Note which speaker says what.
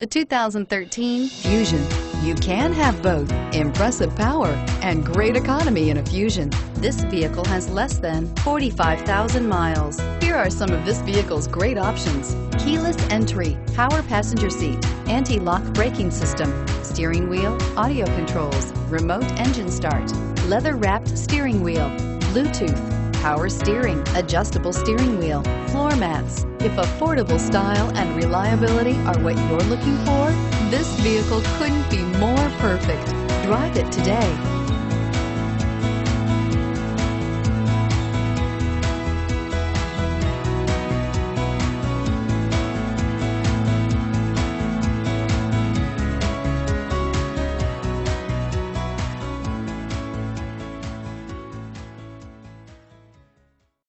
Speaker 1: The 2013 Fusion. You can have both impressive power and great economy in a Fusion. This vehicle has less than 45,000 miles. Here are some of this vehicle's great options: keyless entry, power passenger seat, anti-lock braking system, steering wheel audio controls, remote engine start, leather-wrapped steering wheel, Bluetooth, power steering, adjustable steering wheel, floor mats. If affordable style and reliability are what you're looking for, this vehicle couldn't be more perfect. Drive it today.